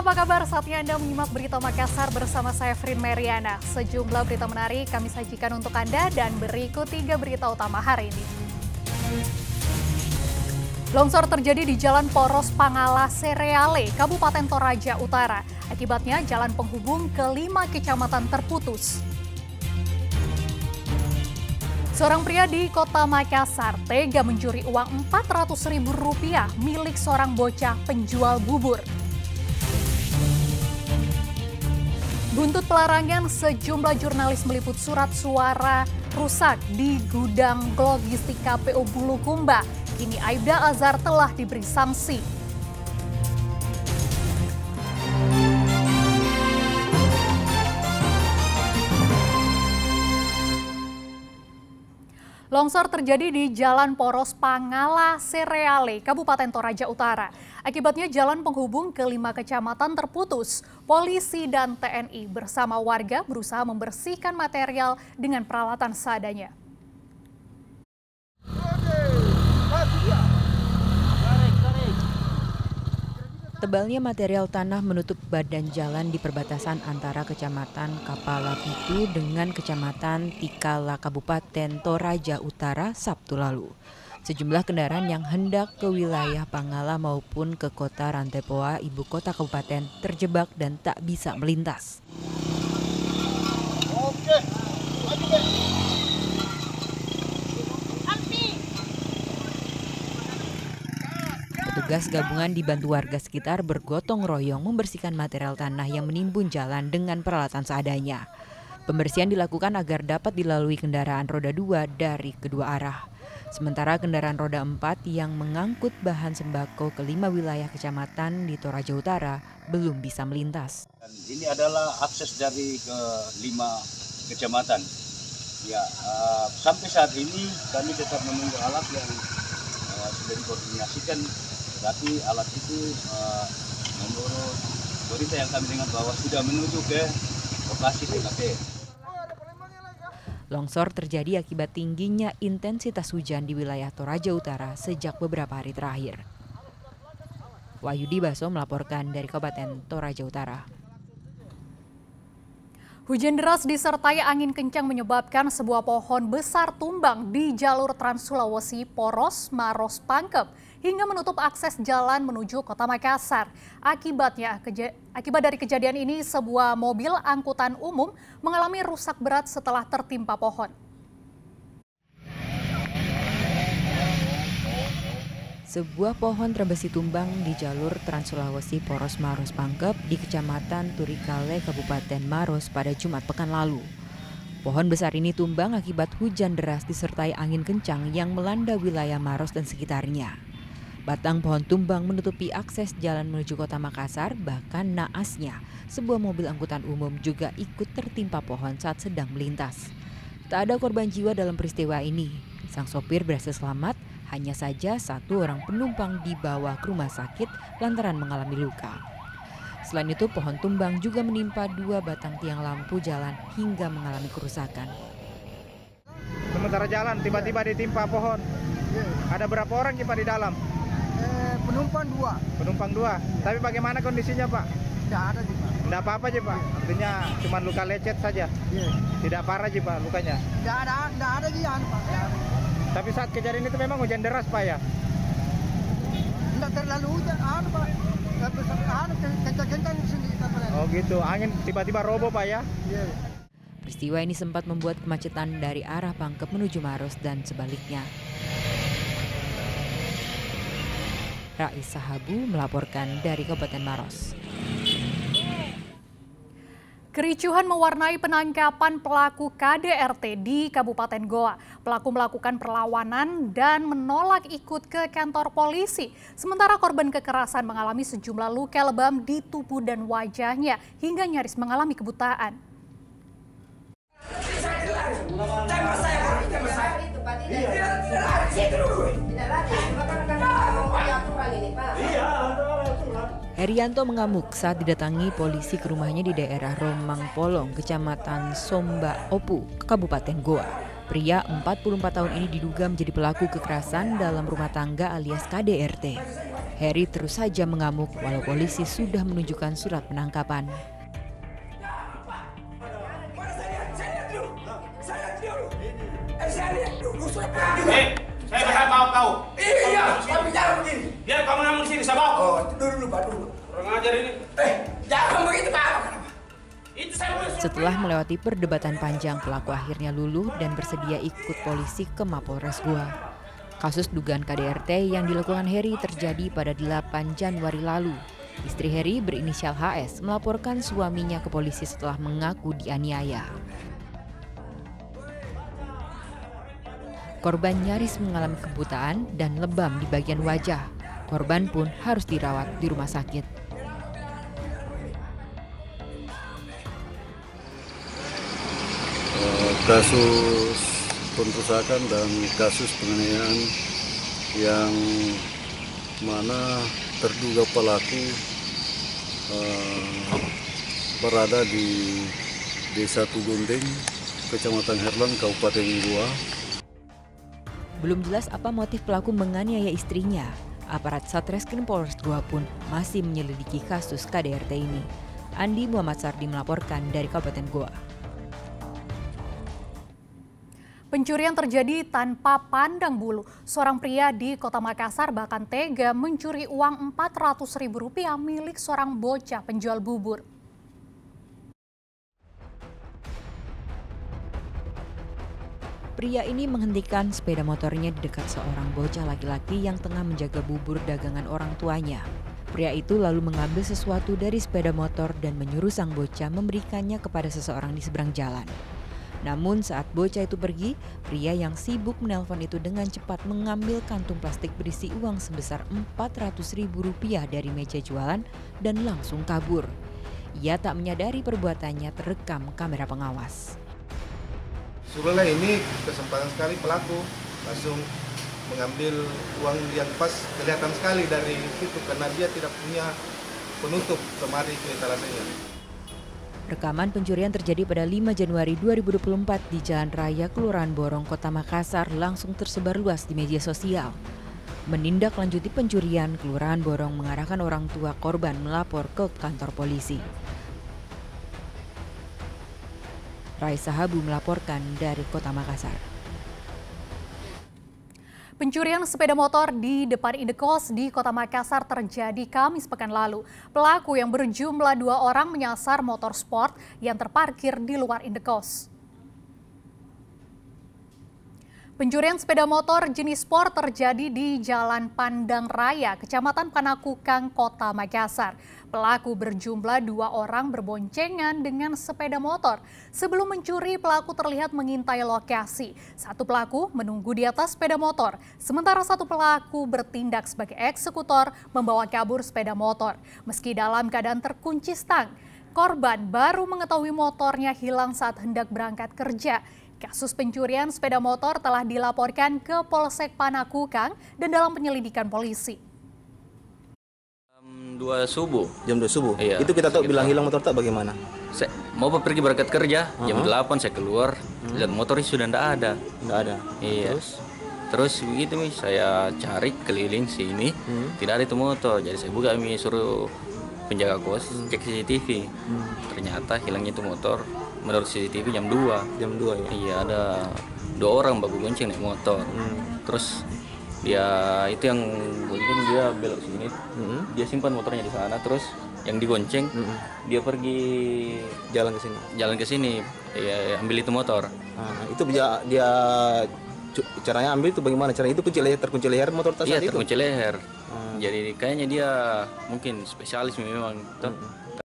Halo, apa kabar? Saatnya Anda menyimak berita Makassar bersama saya Frin Meriana. Sejumlah berita menarik kami sajikan untuk Anda dan berikut 3 berita utama hari ini. Longsor terjadi di Jalan Poros Pangala Sereale, Kabupaten Toraja Utara. Akibatnya jalan penghubung ke 5 kecamatan terputus. Seorang pria di kota Makassar tega mencuri uang Rp400.000 milik seorang bocah penjual bubur. Buntut pelarangan, sejumlah jurnalis meliput surat suara rusak di gudang logistik KPU Bulukumba. Kini Aibda Azhar telah diberi sanksi. Longsor terjadi di Jalan Poros Pangala Sereale, Kabupaten Toraja Utara. Akibatnya jalan penghubung ke 5 kecamatan terputus. Polisi dan TNI bersama warga berusaha membersihkan material dengan peralatan seadanya. Tebalnya material tanah menutup badan jalan di perbatasan antara Kecamatan Kapala Pitu dengan Kecamatan Tikala Kabupaten Toraja Utara Sabtu lalu. Sejumlah kendaraan yang hendak ke wilayah Pangala maupun ke kota Rantepoa, ibu kota kabupaten, terjebak dan tak bisa melintas. Petugas gabungan dibantu warga sekitar bergotong royong membersihkan material tanah yang menimbun jalan dengan peralatan seadanya. Pembersihan dilakukan agar dapat dilalui kendaraan roda 2 dari kedua arah. Sementara kendaraan roda 4 yang mengangkut bahan sembako ke 5 wilayah kecamatan di Toraja Utara belum bisa melintas. Ini adalah akses dari ke 5 kecamatan. Ya, sampai saat ini kami tetap menunggu alat yang sudah dikoordinasikan. Tapi alat itu menurut berita yang kami dengar bahwa sudah menuju ke lokasi TKP. Longsor terjadi akibat tingginya intensitas hujan di wilayah Toraja Utara sejak beberapa hari terakhir. Wahyudi Baso melaporkan dari Kabupaten Toraja Utara. Hujan deras disertai angin kencang menyebabkan sebuah pohon besar tumbang di jalur Trans Sulawesi Poros Maros Pangkep hingga menutup akses jalan menuju kota Makassar. Akibat dari kejadian ini, sebuah mobil angkutan umum mengalami rusak berat setelah tertimpa pohon. Sebuah pohon terbesi tumbang di jalur Trans Sulawesi Poros Maros Pangkep di Kecamatan Turikale, Kabupaten Maros pada Jumat pekan lalu. Pohon besar ini tumbang akibat hujan deras disertai angin kencang yang melanda wilayah Maros dan sekitarnya. Batang pohon tumbang menutupi akses jalan menuju kota Makassar, bahkan naasnya sebuah mobil angkutan umum juga ikut tertimpa pohon saat sedang melintas. Tak ada korban jiwa dalam peristiwa ini. Sang sopir berhasil selamat, hanya saja 1 orang penumpang dibawa ke rumah sakit lantaran mengalami luka. Selain itu, pohon tumbang juga menimpa 2 batang tiang lampu jalan hingga mengalami kerusakan. Sementara jalan tiba-tiba ditimpa pohon. Ada berapa orang Pak di dalam? Penumpang 2. Penumpang 2. Tapi bagaimana kondisinya Pak? Tidak ada sih Pak. Tidak apa-apa Pak. Artinya cuma luka lecet saja. Tidak parah Pak lukanya. Tidak ada Pak. Tapi saat kejadian itu memang hujan deras Pak ya? Tidak terlalu hujan Pak. Kencang-kencang sendiri. Oh gitu, angin tiba-tiba roboh Pak ya? Iya. Peristiwa ini sempat membuat kemacetan dari arah Pangkep menuju Maros dan sebaliknya. Rais Sahabu melaporkan dari Kabupaten Maros. Kericuhan mewarnai penangkapan pelaku KDRT di Kabupaten Goa. Pelaku melakukan perlawanan dan menolak ikut ke kantor polisi. Sementara korban kekerasan mengalami sejumlah luka lebam di tubuh dan wajahnya hingga nyaris mengalami kebutaan. Herianto mengamuk saat didatangi polisi ke rumahnya di daerah Romang Polong, Kecamatan Somba Opu, Kabupaten Goa. Pria 44 tahun ini diduga menjadi pelaku kekerasan dalam rumah tangga alias KDRT. Heri terus saja mengamuk walau polisi sudah menunjukkan surat penangkapan. Saya berhak tahu kau. Iya, kau bicara begini. Biar kamu namun sini, sabab. Oh, dulu Pak, dulu. Kurang ajar ini. Jangan begitu Pak. Itu saya mau suruh. Setelah melewati perdebatan panjang, pelaku akhirnya luluh dan bersedia ikut polisi ke Mapolres Goa. Kasus dugaan KDRT yang dilakukan Heri terjadi pada 8 Januari lalu. Istri Heri berinisial HS melaporkan suaminya ke polisi setelah mengaku dianiaya. Korban nyaris mengalami kebutaan dan lebam di bagian wajah. Korban pun harus dirawat di rumah sakit. Kasus perusakan dan kasus penganiayaan yang mana terduga pelaku berada di Desa Tugunting, Kecamatan Herlan, Kabupaten Goa. Belum jelas apa motif pelaku menganiaya istrinya. Aparat Satreskrim Polres Goa pun masih menyelidiki kasus KDRT ini. Andi Muhammad Sardi melaporkan dari Kabupaten Goa. Pencurian terjadi tanpa pandang bulu. Seorang pria di Kota Makassar bahkan tega mencuri uang Rp400.000 milik seorang bocah penjual bubur. Pria ini menghentikan sepeda motornya di dekat seorang bocah laki-laki yang tengah menjaga bubur dagangan orang tuanya. Pria itu lalu mengambil sesuatu dari sepeda motor dan menyuruh sang bocah memberikannya kepada seseorang di seberang jalan. Namun saat bocah itu pergi, pria yang sibuk menelpon itu dengan cepat mengambil kantung plastik berisi uang sebesar Rp400.000 dari meja jualan dan langsung kabur. Ia tak menyadari perbuatannya terekam kamera pengawas. Sebenarnya ini kesempatan sekali pelaku langsung mengambil uang yang pas, kelihatan sekali dari situ karena dia tidak punya penutup kemari ke etalasenya. Rekaman pencurian terjadi pada 5 Januari 2024 di Jalan Raya Kelurahan Borong, Kota Makassar langsung tersebar luas di media sosial. Menindaklanjuti pencurian, Kelurahan Borong mengarahkan orang tua korban melapor ke kantor polisi. Raisa Habu melaporkan dari Kota Makassar. Pencurian sepeda motor di depan indekos di Kota Makassar terjadi Kamis pekan lalu. Pelaku yang berjumlah 2 orang menyasar motor sport yang terparkir di luar indekos. Pencurian sepeda motor jenis sport terjadi di Jalan Pandang Raya, Kecamatan Panakukang, Kota Makassar. Pelaku berjumlah 2 orang berboncengan dengan sepeda motor. Sebelum mencuri, pelaku terlihat mengintai lokasi. Satu pelaku menunggu di atas sepeda motor, sementara satu pelaku bertindak sebagai eksekutor membawa kabur sepeda motor. Meski dalam keadaan terkunci stang, korban baru mengetahui motornya hilang saat hendak berangkat kerja. Kasus pencurian sepeda motor telah dilaporkan ke Polsek Panakukang dan dalam penyelidikan polisi. Jam 2 subuh? Iya, itu kita tahu bilang hilang motor tak bagaimana? Saya mau pergi berangkat kerja, jam 8 saya keluar, dan motornya sudah tidak ada. Nggak ada? Iya. Terus begitu saya cari keliling sini, tidak ada itu motor. Jadi saya buka, suruh penjaga kos cek CCTV. Ternyata hilangnya itu motor. Menurut CCTV jam 2. Jam 2 ya? Iya, ada 2 orang baku gonceng naik motor. Terus dia itu yang gonceng, dia belok sini, dia simpan motornya di sana. Terus yang digonceng, dia pergi jalan ke sini. Ya, ambil itu motor. Itu dia caranya ambil itu bagaimana? Caranya itu terkunci leher motor tas itu? Iya, terkunci leher. Jadi kayaknya dia mungkin spesialis memang.